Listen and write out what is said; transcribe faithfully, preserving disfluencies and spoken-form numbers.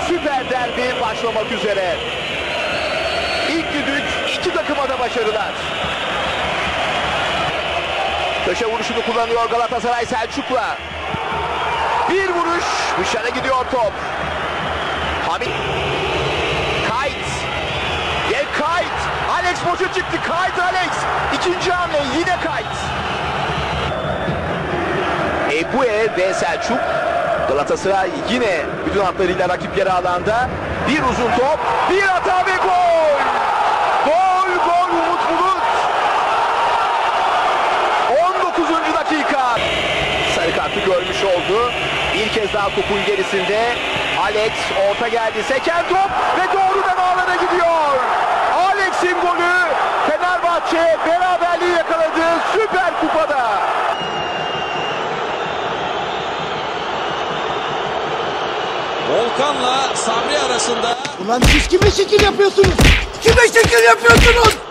Süper derbi başlamak üzere. İlk düdük iki takıma da başarılar. Köşe vuruşunu kullanıyor Galatasaray Selçuk'la. Bir vuruş, dışarı gidiyor top. Hamit. Kayt. Ye Kayt. Alex boşa çıktı. Kayt Alex. İkinci hamle yine Kayt. Ebue ve Selçuk. Galatasaray yine bütün hatlarıyla rakip yarı alanda. Bir uzun top, bir hata ve gol. Gol, gol Umut Bulut. on dokuzuncu dakika. Sarı kartı görmüş oldu. Bir kez daha topun gerisinde. Alex orta geldi. Seken top ve doğrudan ağlara gidiyor. Alex'in golü. Fenerbahçe beraberliği yakaladı Süper Kupa'da. Volkan'la Sabri arasında. Ulan siz kime şekil yapıyorsunuz? Kime şekil yapıyorsunuz?